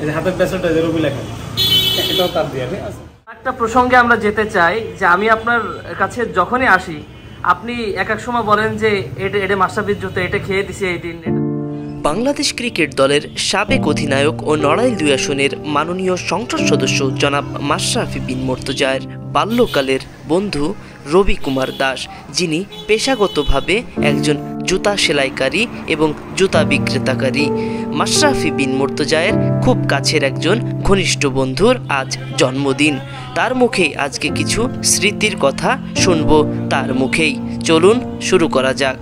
এই যে হাতের ব্যাসটা যে রবি লেখা এটাও তার দিয়ে, ঠিক আছে। একটা প্রসঙ্গে আমরা যেতে চাই যে আমি আপনার কাছে যখনই আসি আপনি এক এক সময় বলেন যে এটা মাশরাফির জুতো, এটা খেয়ে দিছে এই দিন। বাংলাদেশ ক্রিকেট দলের সাবেক অধিনায়ক ও নড়াইল ২ আসনের মাননীয় সংসদ সদস্য জনাব মাশরাফি বিন মুর্তজার বাল্যকালের বন্ধু রবি কুমার দাস, যিনি পেশাগতভাবে একজন জুতা সেলাইকারী এবং জুতা বিক্রেতাকারী। মাশরাফি বিন মুর্তজায়ের খুব কাছের একজন ঘনিষ্ঠ বন্ধুর আজ জন্মদিন। তার মুখেই আজকে কিছু স্মৃতির কথা শুনব তার মুখেই। চলুন শুরু করা যাক।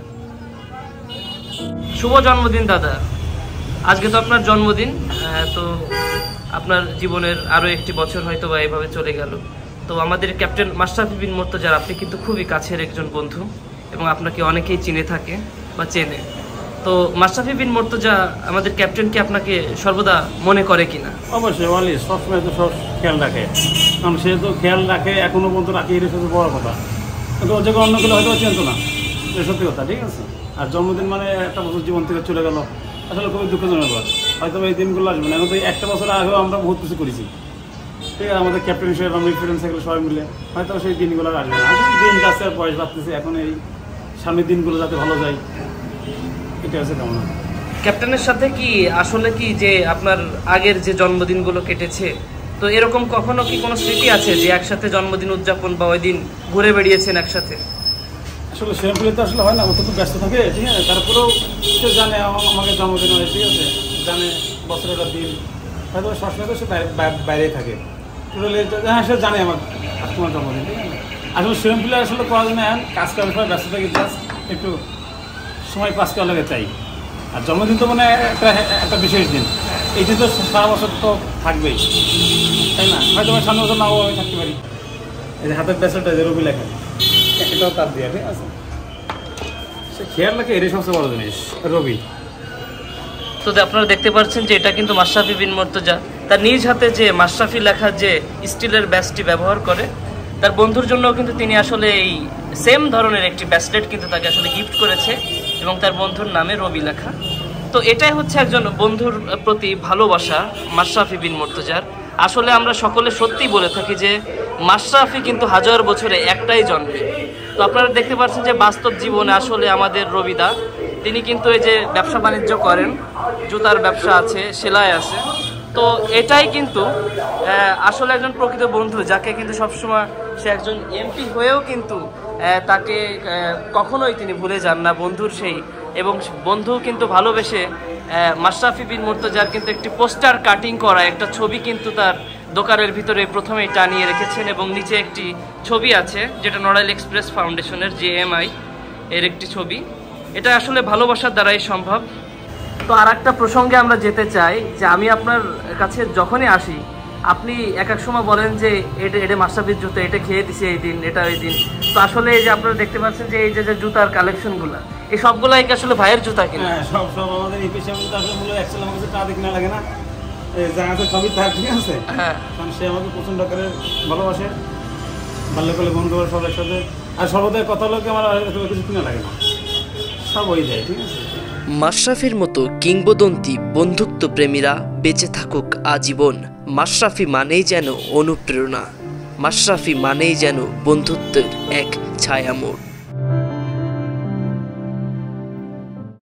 শুভ জন্মদিন দাদা, আজকে তো আপনার জন্মদিন। তো আপনার জীবনের আরও একটি বছর হয়তো বা এভাবে চলে গেল। তো আমাদের ক্যাপ্টেন মাশরাফি বিন মুর্তজার আপনি কিন্তু খুবই কাছের একজন বন্ধু এবং আপনাকে অনেকেই চিনে থাকে বা চেনে। তো মাশরাফি বিন মুর্তজা আমাদের ক্যাপ্টেন কি আপনাকে সর্বদা মনে করে কিনা? অবশ্যই, ওয়ালি সবসময় তো সব খেয়াল রাখে, কারণ সে তো খেয়াল রাখে, এখনও পর্যন্ত রাখে, এটা শুধু বড় কথা। কিন্তু ও যখন অন্যগুলো হয়তো চিনত না, এটা সত্যি কথা, ঠিক আছে। আর জন্মদিন মানে একটা বছর জীবন থেকে চলে গেল, আসলে খুবই দুঃখজনক ব্যাপার। হয়তো এই দিনগুলো আসবে না, এখন তো একটা বছর আগেও আমরা বহুত কিছু করেছি, ঠিক আছে। আমাদের ক্যাপ্টেন হিসেবে আমরা ফ্রেন্ড সাইকেল সবাই মিলে হয়তো সেই দিনগুলো আর আসবে না। আসলে দিন যাচ্ছে আর বয়স বাড়তেছে, এখন এই সামনের দিনগুলো যাতে ভালো যায়, এটা আছে কেমন। ক্যাপ্টেনের সাথে কি আসলে কি যে আপনার আগের যে জন্মদিনগুলো কেটেছে, তো এরকম কখনো কি কোনো স্মৃতি আছে যে একসাথে জন্মদিন উদযাপন বা ওই দিন ঘুরে বেড়িয়েছেন একসাথে? আসলে সেরকম তো আসলে হয় না, ও তো খুব ব্যস্ত থাকে, ঠিক আছে। তারপরেও সে জানে আমাকে জন্মদিন হয়, ঠিক আছে, জানে বছরের একটা দিন, হয়তো সবসময় তো সে বাইরেই থাকে, হ্যাঁ সে জানে আমার তোমার জন্মদিন, ঠিক আছে। আসলে সেরকম আসলে করা যায় না, কাজ করার সময় ব্যস্ত থাকে, একটু সময় পাস করা লাগে চাই। আর জন্মদিন তো মানে একটা বিশেষ দিন, এই দিন তো সারা বছর তো থাকবেই, তাই না? হয়তো আমার সামনে বছর নাও আমি থাকতে পারি। এই যে হাতের ব্যাসটা যে রবি লেখা এটাও তার দিয়ে, ঠিক আছে। সে খেয়াল রাখে, এটাই সবচেয়ে বড় জিনিস, রবি। তো আপনারা দেখতে পাচ্ছেন যে এটা কিন্তু মাশরাফি বিন মুর্তজা তার নিজ হাতে যে মাশরাফি লেখা যে স্টিলের ব্যাসটি ব্যবহার করে, তার বন্ধুর জন্য কিন্তু তিনি আসলে এই সেম ধরনের একটি ব্যাসলেট কিন্তু তাকে আসলে গিফট করেছে এবং তার বন্ধুর নামে রবি লেখা। তো এটাই হচ্ছে একজন বন্ধুর প্রতি ভালোবাসা মাশরাফি বিন মুর্তজার। আসলে আমরা সকলে সত্যিই বলে থাকি যে মাশরাফি কিন্তু হাজার বছরে একটাই জন্মে। তো আপনারা দেখতে পাচ্ছেন যে বাস্তব জীবনে আসলে আমাদের রবিদা তিনি কিন্তু এই যে ব্যবসা বাণিজ্য করেন, জুতার ব্যবসা আছে, সেলাই আছে। তো এটাই কিন্তু আসলে একজন প্রকৃত বন্ধু, যাকে কিন্তু সবসময় সে একজন এমপি হয়েও কিন্তু তাকে কখনোই তিনি ভুলে যান না বন্ধুর সেই। এবং বন্ধু কিন্তু ভালোবেসে মাশরাফি বিন মুর্তজার কিন্তু একটি পোস্টার কাটিং করা একটা ছবি কিন্তু তার দোকানের ভিতরে প্রথমেই টানিয়ে রেখেছেন এবং নিচে একটি ছবি আছে যেটা নড়াইল এক্সপ্রেস ফাউন্ডেশনের JMI এর একটি ছবি। এটা আসলে ভালোবাসার দ্বারাই সম্ভব। তো আর একটা প্রসঙ্গে আমরা যেতে চাই যে আমি আপনার কাছে যখনই আসি আপনি এক এক সময় বলেন যে এটা মাশরাফির জুতো, এটা খেয়ে দিছে এই দিন, এটা ওই দিন। তো আসলে এই যে আপনারা দেখতে পাচ্ছেন যে এই যে জুতার কালেকশনগুলো, এই সবগুলাই কি আসলে ভাইয়ের জুতা কিনা? হ্যাঁ, সব আমাদের এই পেশা আসলে মূল্য অ্যাকচুয়ালি আমার কাছে টা দেখে না লাগে না, জায়গাতে সবই থাক, ঠিক আছে। হ্যাঁ, কারণ সে আমাকে প্রচণ্ড করে ভালোবাসে, বাল্যকালে বন্ধু সব একসাথে, আর সর্বদাই কথা লোকে আমার কিছু কিনা লাগে না, সব হয়ে যায়, ঠিক আছে। মাশরাফির মতো কিংবদন্তি বন্ধুত্ব প্রেমীরা বেঁচে থাকুক আজীবন। মাশরাফি মানেই যেন অনুপ্রেরণা, মাশরাফি মানেই যেন বন্ধুত্বের এক ছায়ামূর্তি।